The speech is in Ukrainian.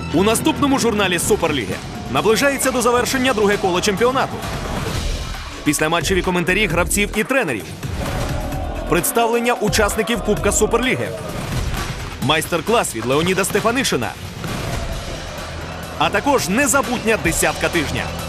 У наступному журналі Суперліги наближається до завершення друге коло чемпіонату. Післяматчеві коментарі гравців і тренерів. Представлення учасників Кубка Суперліги. Майстер-клас від Леоніда Стефанишина. А також незабутня десятка тижня.